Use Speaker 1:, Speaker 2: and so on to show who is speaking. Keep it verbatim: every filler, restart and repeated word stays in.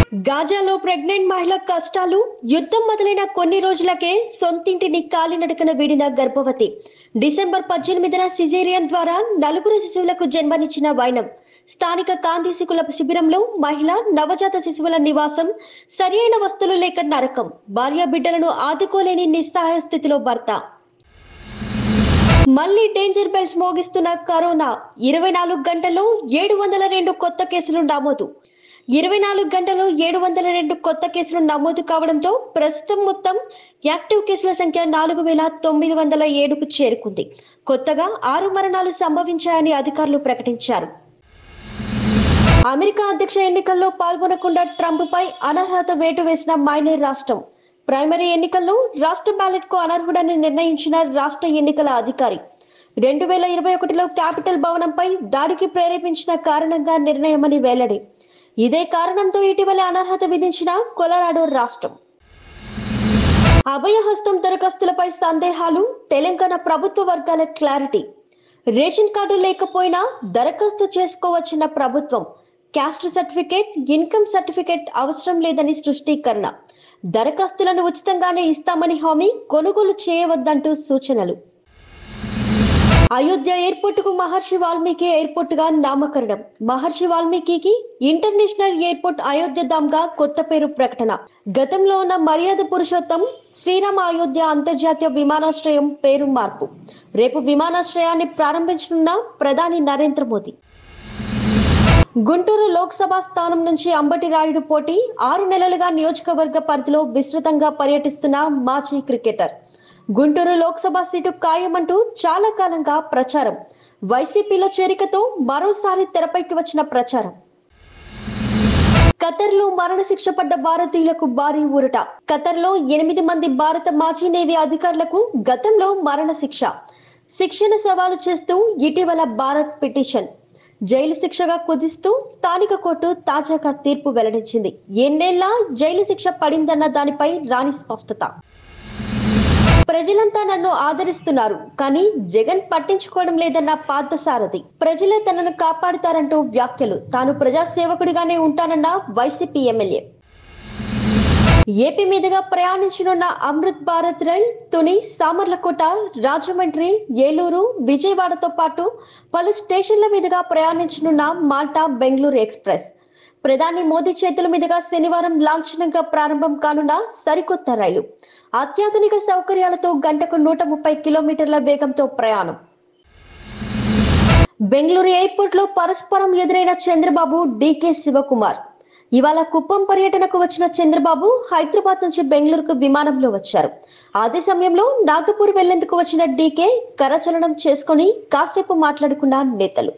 Speaker 1: గాజాలో pregnant మహిళ కష్టాలు. యుద్ధం మొదలైన కొన్ని రోజులకే సొంతింటిని కాలినడకన వీడిన గర్భవతి. డిసెంబర్ పద్దెనిమిదిన సిజేరియన్ ద్వారా నలుగురు శిశువులకు జన్మనిచ్చిన వైనం. స్థానిక కాంతి శిశువుల శిబిరంలో మహిళ నవజాత శిశువుల నివాసం. సరియైన వస్తువులు లేక నరకం. భార్య బిడ్డలను ఆదుకోలేని నిస్సహాయ స్థితిలో భర్త. మళ్లీ డేంజర్ బెల్స్ మోగిస్తున్న కరోనా. ఇరవై నాలుగు గంటల్లో ఏడు వందల రెండు కొత్త కేసులు నమోదు. ఇరవై నాలుగు గంటల్లో ఏడు వందల రెండు కొత్త కేసులు నమోదు కావడంతో ప్రస్తుతం మొత్తం యాక్టివ్ కేసుల సంఖ్య నాలుగు వేల తొమ్మిది వందల ఏడుకు చేరుకుంది. కొత్తగా ఆరు మరణాలు సంభవించాయని అధికారులు ప్రకటించారు. అమెరికా అధ్యక్ష ఎన్నికల్లో పాల్గొనకుండా ట్రంప్ పై అనర్హత వేటు వేసిన మైనేర్ రాష్ట్రం. ప్రైమరీ ఎన్నికల్లో రాష్ట్ర బ్యాలెట్ కు అనర్హుడని నిర్ణయించిన రాష్ట్ర ఎన్నికల అధికారి రెండు వేల ఇరవై ఒకటిలో క్యాపిటల్ భవనంపై దాడికి ప్రేరేపించిన కారణంగా నిర్ణయమని వెల్లడి. ఇదే కారణంతో ఇటీవల అనర్హత విధించిన కొలరాడో రాష్ట్రం. అభయహస్తం దరఖాస్తులపై సందేహాలు. తెలంగాణ ప్రభుత్వ వర్గాల క్లారిటీ. రేషన్ కార్డు లేకపోయినా దరఖాస్తు చేసుకోవచ్చిన ప్రభుత్వం. క్యాస్ట్ సర్టిఫికేట్, ఇన్కమ్ సర్టిఫికేట్ అవసరం లేదని స్పష్టీకరణ. దరఖాస్తులను ఉచితంగానే ఇస్తామని హామీ. కొనుగోలు చేయవద్దంటూ సూచనలు. అయోధ్య ఎయిర్పోర్ట్ కు మహర్షి వాల్మీకి ఎయిర్పోర్ట్ గా నామకరణం. మహర్షి వాల్మీకి ఇంటర్నేషనల్ ఎయిర్పోర్ట్ అయోధ్య ధామ్ గా కొత్త పేరు ప్రకటన. గతంలో ఉన్న మర్యాద పురుషోత్తం శ్రీరామ అయోధ్య అంతర్జాతీయ విమానాశ్రయం పేరు మార్పు. రేపు విమానాశ్రయాన్ని ప్రారంభించనున్న ప్రధాని నరేంద్ర మోదీ. గుంటూరు లోక్సభ స్థానం నుంచి అంబటి రాయుడు పోటీ. ఆరు నెలలుగా నియోజకవర్గ పరిధిలో విస్తృతంగా పర్యటిస్తున్న మాజీ క్రికెటర్. గుంటూరు లోక్సభ సీటు ఖాయమంటూ చాలా కాలంగా ప్రచారం. వైసీపీలో చేరికతో మరోసారి తెరపైకి వచ్చిన ప్రచారం. ఖతర్లో మరణశిక్ష పడ్డ భారతీయులకు భారీ ఊరట. ఖతర్లో ఎనిమిది మంది భారత మాజీ నేవీ అధికారులకు గతంలో మరణశిక్ష. శిక్షను సవాలు చేస్తూ ఇటీవల భారత్ పిటిషన్. జైలు శిక్షగా కుదిస్తూ స్థానిక కోర్టు తాజాగా తీర్పు వెల్లడించింది. ఎన్నేళ్ల జైలు శిక్ష పడిందన్న దానిపై రాని స్పష్టత. ప్రజలంతా నన్ను ఆదరిస్తున్నారు, కానీ జగన్ పట్టించుకోవడం లేదన్న పార్థసారథి. ప్రజలే తనను కాపాడుతారంటూ వ్యాఖ్యలు. తాను ప్రజాసేవకుడిగానే ఉంటానన్న వైసీపీ ఎమ్మెల్యే. ఏపీ మీదుగా ప్రయాణించనున్న అమృత్ భారత్ రైల్ తుని, సామర్లకోట, రాజమండ్రి, ఏలూరు, విజయవాడతో పాటు పలు స్టేషన్ల మీదుగా ప్రయాణించనున్న మాల్టా బెంగళూరు ఎక్స్ప్రెస్. ప్రధాని మోదీ చేతుల మీదుగా శనివారం లాంఛనంగా ప్రారంభం కానున్న సరికొత్త రైలు. అత్యాధునిక సౌకర్యాలతో గంటకు నూట ముప్పై కిలోమీటర్ల వేగంతో ప్రయాణం. బెంగళూరు ఎయిర్పోర్ట్ లో పరస్పరం ఎదురైన చంద్రబాబు, డీకే శివకుమార్. ఇవాళ కుప్పం పర్యటనకు వచ్చిన చంద్రబాబు హైదరాబాద్ నుంచి బెంగళూరుకు విమానంలో వచ్చారు. అదే సమయంలో నాగపూర్ వెళ్లేందుకు వచ్చిన డీకే కరచలనం చేసుకుని కాసేపు మాట్లాడుకున్న నేతలు.